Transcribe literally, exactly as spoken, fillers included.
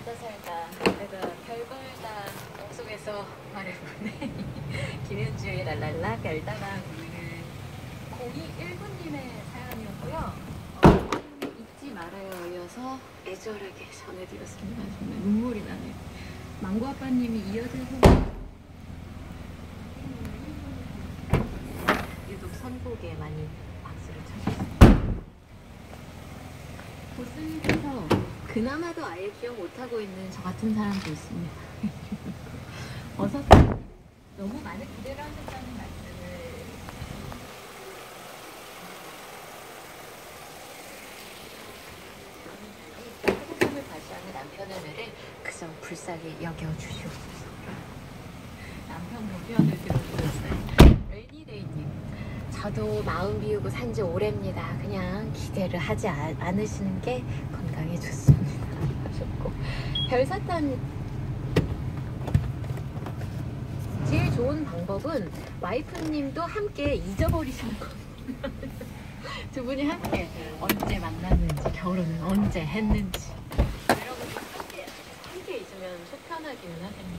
살다 살다 내가 별걸 다 꿈속에서 말해보네. 김현주의 랄랄라 별다방 오늘은 공이일구님의 사연이었고요. 어, 잊지 말아요 이어서 애절하게 전해드렸습니다. 정말 눈물이 나네요. 망고 아빠님이 이어져서 유독 선곡에 많이 박수를 쳐주셨어요. 보스에서 그나마도 아예 기억 못하고 있는 저 같은 사람도 있습니다. 어서 너무 많은 기대를 하셨다는 말씀을 행복함을 과시하는 남편의 뇌를 그저 불쌍히 여겨주시옵소서. 남편 고편을 들어주셨어요. 레이니데이님, 저도 마음 비우고 산지 오래입니다. 그냥 기대를 하지 아, 않으시는 게 건강에 좋습니다. 하셨고, 별사탄 제일 좋은 방법은 와이프님도 함께 잊어버리시는 겁니다. 두 분이 함께 언제 만났는지, 결혼은 언제 했는지, 이런 거 함께 함께 있으면 속 편하기는 하겠네요.